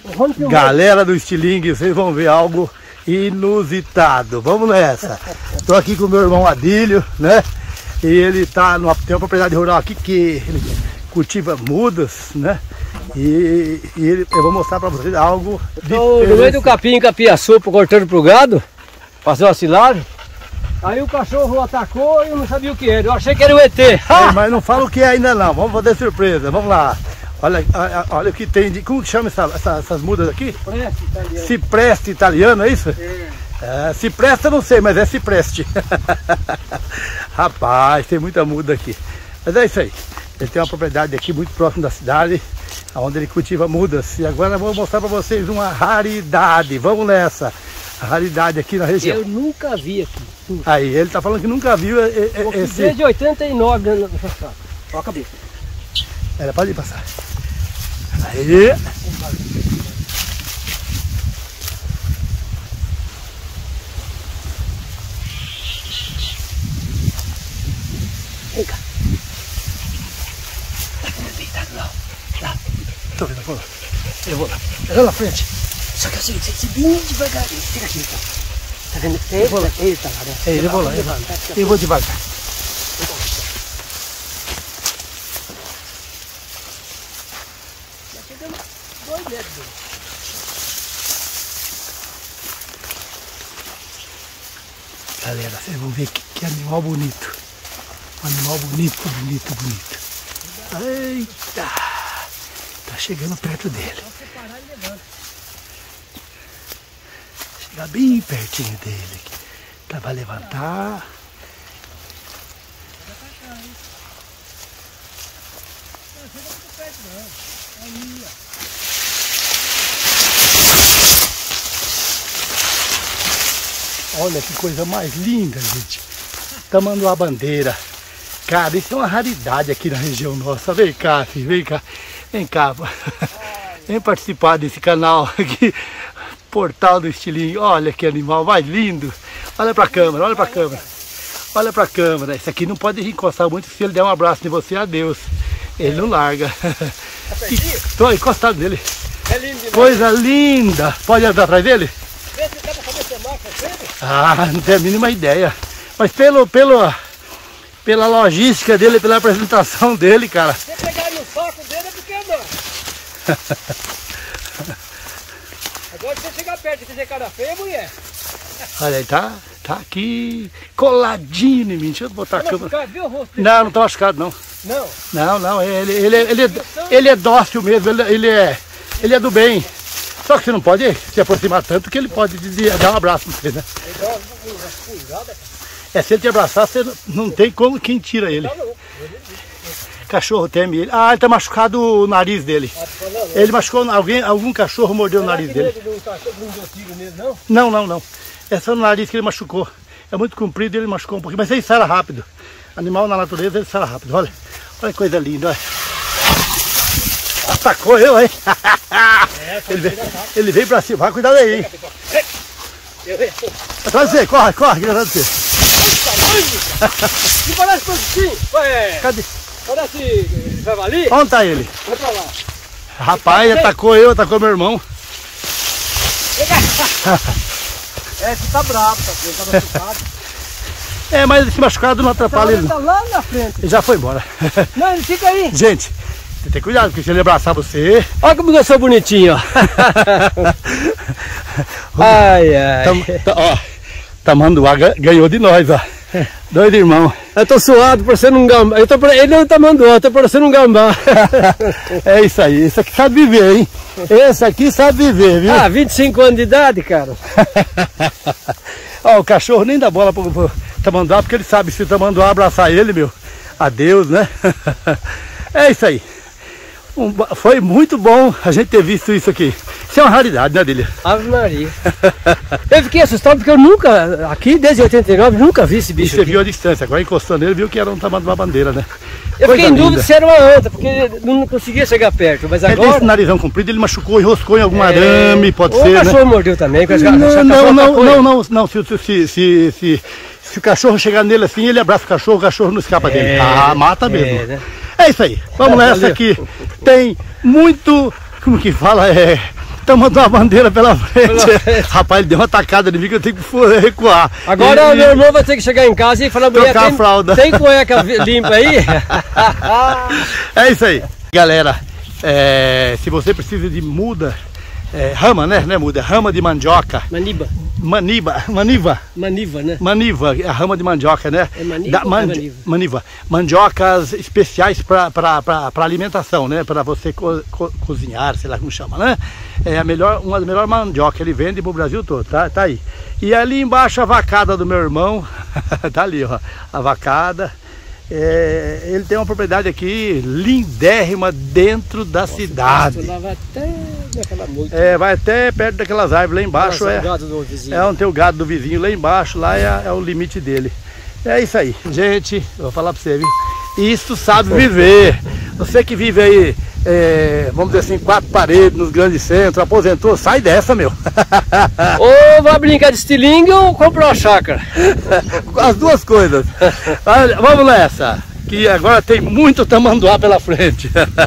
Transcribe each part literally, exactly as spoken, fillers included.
Galera do estilingue, vocês vão ver algo inusitado. Vamos nessa. Tô aqui com o meu irmão Adílio, né? E ele tá numa, tem uma propriedade rural aqui que ele cultiva mudas, né? E, e ele, eu vou mostrar pra vocês algo Tô no meio do capim, capiaçu, cortando pro gado, fazer uma silagem. Aí o cachorro atacou e eu não sabia o que era. Eu achei que era o E T. É, mas não fala o que é ainda não. Vamos fazer surpresa. Vamos lá. Olha, olha, olha o que tem de... Como que chama essa, essa, essas mudas aqui? Cipreste italiano. Cipreste italiano, é isso? É. É, cipreste eu não sei, mas é cipreste. Rapaz, tem muita muda aqui. Mas é isso aí. Ele tem uma propriedade aqui muito próximo da cidade, onde ele cultiva mudas. E agora eu vou mostrar para vocês uma raridade. Vamos nessa. A raridade aqui na região. Eu nunca vi aqui. Aí, ele tá falando que nunca viu esse... Desde oitenta e nove nessa safra. Ó a cabeça. Era, pode ir passar. Aí. Vem cá. Deitado lá. Lá. Tô vendo, vou lá. Eu vou lá. Lá na frente. Só que assim, você bem devagarinho. Fica aqui então. Tá vendo? Ele, vou lá. ele tá lá, né? É, eu vou lá. Eu vou, eu vou devagar. Já chegamos dois metros. Galera, vocês vão ver que, que animal bonito. Um animal bonito, bonito, bonito. Eita! Tá chegando perto dele. Chegar bem pertinho dele. Tá, vai levantar. Olha que coisa mais linda, gente. Tamanduá bandeira. Cara, isso é uma raridade aqui na região nossa. Vem cá, filho, vem cá. Vem cá. Vem participar desse canal aqui. Portal do Estilingue. Olha que animal mais lindo. Olha pra câmera, olha pra câmera. Olha pra câmera. Esse aqui não pode encostar muito. Se ele der um abraço em você, adeus. Ele não larga. Estou encostado nele. É lindo demais. Coisa linda. Pode andar atrás dele? Ah, não tenho a mínima ideia. Mas pelo, pelo, pela logística dele, pela apresentação dele, cara. Se pegar no saco dele é porque não. Agora se você chegar perto e fazer cara feia, mulher. Olha aí, tá, tá aqui coladinho em mim. Deixa eu botar a Tá câmera. machucado, viu o rosto dele? Não, não tá machucado não. Não. Não, não, ele, ele, ele, ele, ele é dócil mesmo, ele, ele, é, ele é do bem. Só que você não pode se aproximar tanto que ele pode dar um abraço pra você, né? É, se ele te abraçar, você não tem como quem tira ele. Cachorro teme ele. Ah, ele tá machucado o nariz dele. Ele machucou, alguém, algum cachorro mordeu o nariz dele. Não, não, não. É só no nariz que ele machucou. É muito comprido e ele machucou um pouquinho. Mas ele sara rápido. Animal na natureza, ele sara rápido. Olha, olha que coisa linda, olha. Atacou eu, hein? Ele veio, ele veio pra cima. Vai, cuidado aí, hein? Atrás de você, corre, corre, atrás de você. Que parece produtinho? Cadê? Parece javali? Onde tá ele? Vai pra lá. Rapaz, atacou eu, atacou meu irmão. É, você tá bravo, tá vendo? Tá machucado. É, mas esse machucado não atrapalha ele Ele tá não. lá na frente. Ele já foi embora. Não, ele fica aí. Gente, tem que ter cuidado, porque se ele abraçar você... Olha como eu sou bonitinho, ó. Ai, ai. Tam, tá, ó, Tamanduá ganhou de nós, ó. Dois irmãos. Eu tô suado, parecendo um gambá. Eu tô, ele não tá mandando, eu tô parecendo um gambá. É isso aí, esse aqui sabe viver, hein? Esse aqui sabe viver, viu? Ah, vinte e cinco anos de idade, cara. Ó, o cachorro nem dá bola pro, pro tamanduá, porque ele sabe se o tamanduá abraçar ele, meu, adeus, né? É isso aí. Um, foi muito bom a gente ter visto isso aqui. Isso é uma raridade, né, Adílio? Ave Maria. Eu fiquei assustado porque eu nunca, aqui desde oitenta e nove, nunca vi esse E bicho você aqui. viu a distância, agora encostou nele, viu que era um tamanduá bandeira, né? Eu Coisa fiquei em dúvida linda. se era uma anta, porque não conseguia chegar perto, mas Ele tem esse agora... narizão comprido, ele machucou, enroscou em algum É, arame, pode ou ser, o né? cachorro mordeu também, com as Não, garras. não, não, não, não, não, se, se, se, se, se o cachorro chegar nele assim, ele abraça o cachorro, o cachorro não escapa É, dele. Ah, mata é, mesmo. né? É isso aí, vamos É, nessa valeu. aqui. Tem muito, como que fala, é, tamanduá bandeira pela frente. Pela frente. Rapaz, ele deu uma tacada em mim que eu tenho que recuar. Agora e, meu irmão vai ter que chegar em casa e falar, mulher, tem, a fralda. Tem cueca limpa aí? É isso aí. Galera, é, se você precisa de muda, é, rama, né? Não é muda, é rama de mandioca. Maniba. Maniba, maniva. Maniva, né? Maniva, a rama de mandioca, né? É maniva da, ou mandi, é maniva? Maniva. Mandiocas especiais para alimentação, né? Para você co, co, cozinhar, sei lá como chama, né? É a melhor, uma das melhores mandiocas, ele vende pro Brasil todo, tá? Tá aí. E ali embaixo a vacada do meu irmão, tá ali, ó, a vacada. É, ele tem uma propriedade aqui lindérrima dentro da Nossa, cidade. Lá vai até naquela moita. É, vai até perto daquelas árvores lá embaixo. É, é onde tem o gado do vizinho lá embaixo, lá é, é o limite dele. É isso aí, gente, eu vou falar pra você, viu? Isso sabe viver. Você que vive aí, é, vamos dizer assim, quatro paredes nos grandes centros, aposentou, sai dessa, meu. Ou vai brincar de estilingue ou comprar uma chácara. As duas coisas. Vamos nessa, que agora tem muito tamanduá pela frente.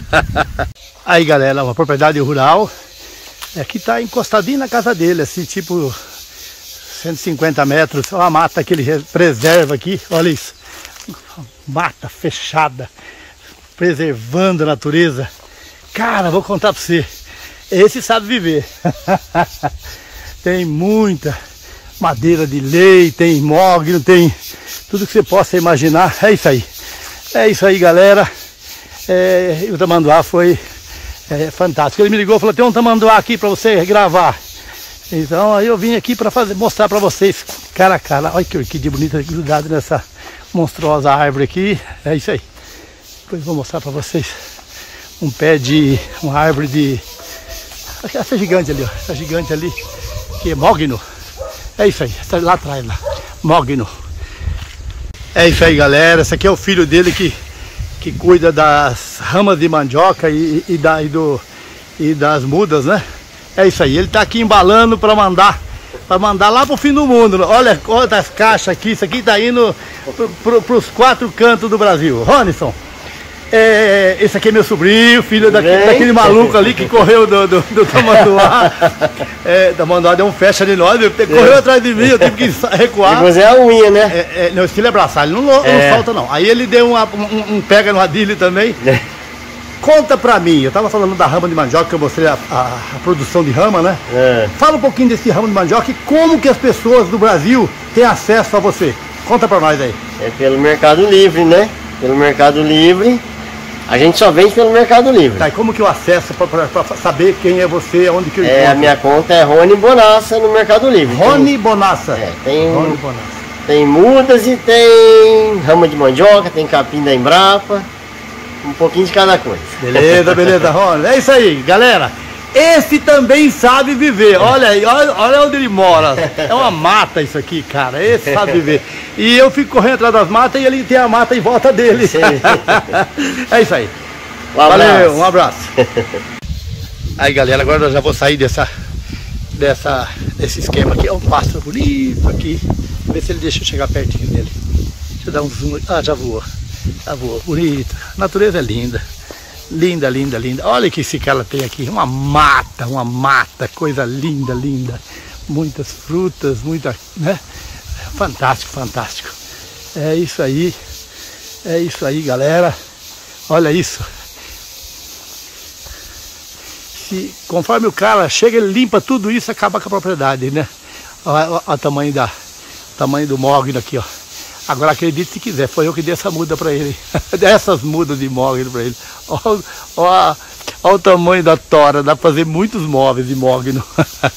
Aí, galera, uma propriedade rural. Aqui tá encostadinho na casa dele, assim, tipo cento e cinquenta metros. Olha a mata que ele preserva aqui, olha isso. Mata fechada, preservando a natureza. Cara, vou contar pra você, esse sabe viver. Tem muita madeira de lei, tem mogno, tem tudo que você possa imaginar. É isso aí, é isso aí, galera. É, o tamanduá foi é, fantástico. Ele me ligou e falou, tem um tamanduá aqui pra você gravar. Então aí eu vim aqui para fazer, mostrar para vocês cara a cara. Olha que orquídea bonita grudada nessa monstruosa árvore aqui. É isso aí. Depois vou mostrar para vocês um pé de uma árvore de essa gigante ali, ó. Essa gigante ali que é mogno. É isso aí. Está lá atrás lá. Mogno. É isso aí, galera. Esse aqui é o filho dele que que cuida das ramas de mandioca e, e, da, e, do, e das mudas, né? É isso aí, ele tá aqui embalando para mandar para mandar lá pro fim do mundo. Olha quantas caixas aqui, isso aqui tá indo pro, pro, pros quatro cantos do Brasil. Ronisson, é, esse aqui é meu sobrinho, filho daquele, daquele maluco ali que correu do, do, do tamanduá. É, tamanduá deu um fecha de nós, correu atrás de mim, eu tive que recuar. Mas é a unha, né? É, é, não, esse filho é abraçar, ele não, é. não solta não. Aí ele deu uma, um, um pega no adilho também. É. Conta pra mim, eu tava falando da rama de mandioca, que eu mostrei a, a, a produção de rama, né? É. Fala um pouquinho desse ramo de mandioca e como que as pessoas do Brasil têm acesso a você. Conta pra nós aí. É pelo Mercado Livre, né? Pelo Mercado Livre. A gente só vende pelo Mercado Livre. Tá, e como que eu acesso pra, pra, pra saber quem é você, onde que eu É, a minha conta é Rony Bonassa no Mercado Livre. Rony tem, Bonassa? É, tem, Rony Bonassa. Tem mudas e tem rama de mandioca, tem capim da Embrapa. Um pouquinho de cada coisa. Beleza, beleza, Rony. É isso aí, galera. Esse também sabe viver. Olha aí, olha, olha onde ele mora. É uma mata isso aqui, cara. Esse sabe viver. E eu fico correndo atrás das matas e ele tem a mata em volta dele. É isso aí. Um abraço. Valeu, um abraço. Aí, galera, agora eu já vou sair dessa, dessa, desse esquema aqui. É um pássaro bonito aqui. Ver se ele deixa eu chegar pertinho dele. Deixa eu dar um zoom. Ah, já voou. Já voou. Bonito. A natureza é linda. Linda, linda, linda. Olha que esse cara tem aqui. Uma mata, uma mata. Coisa linda, linda. Muitas frutas, muita, né? Fantástico, fantástico. É isso aí. É isso aí, galera. Olha isso. Se, conforme o cara chega, ele limpa tudo isso, acaba com a propriedade, né? Olha o tamanho da, tamanho do mogno aqui, ó. Agora acredite se quiser, foi eu que dei essa muda para ele. Dessas mudas de mogno para ele. Olha, olha, olha o tamanho da tora, dá para fazer muitos móveis de mogno.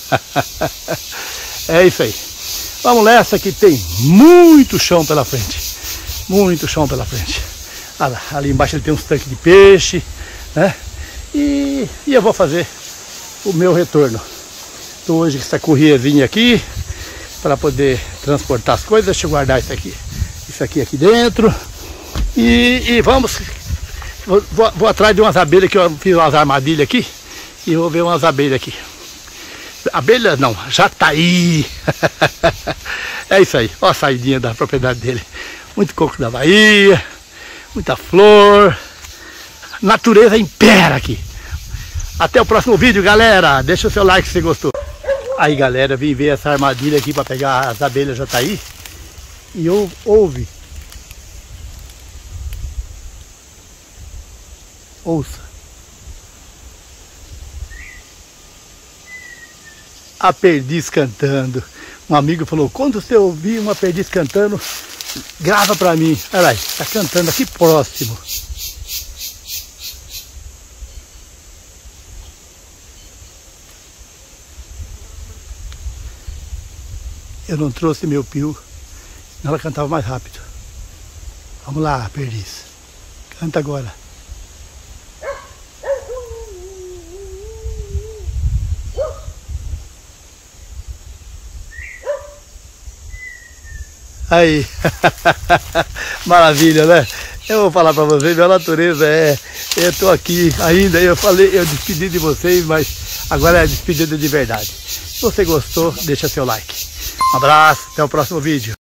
É isso aí. Vamos nessa que tem muito chão pela frente. Muito chão pela frente. Olha lá, ali embaixo ele tem uns tanques de peixe, né? E, e eu vou fazer o meu retorno. Estou hoje com essa corriezinha aqui para poder transportar as coisas. Deixa eu guardar isso aqui. Isso aqui aqui dentro. E, e vamos. Vou, vou, vou atrás de umas abelhas que eu fiz umas armadilhas aqui. E vou ver umas abelhas aqui. Abelhas não, jataí. É isso aí. Olha a saidinha da propriedade dele. Muito coco da Bahia. Muita flor. Natureza impera aqui. Até o próximo vídeo, galera. Deixa o seu like se você gostou. Aí, galera, vim ver essa armadilha aqui para pegar as abelhas jataí. E eu, ouve. Ouça. A perdiz cantando. Um amigo falou, quando você ouvir uma perdiz cantando, grava pra mim. Olha aí, tá cantando aqui próximo. Eu não trouxe meu pio, senão ela cantava mais rápido. Vamos lá, perdiz. Canta agora. Aí, maravilha, né? Eu vou falar pra vocês, minha natureza é... Eu tô aqui ainda, eu falei, eu despedi de vocês, mas agora é a despedida de verdade. Se você gostou, deixa seu like. Um abraço, até o próximo vídeo.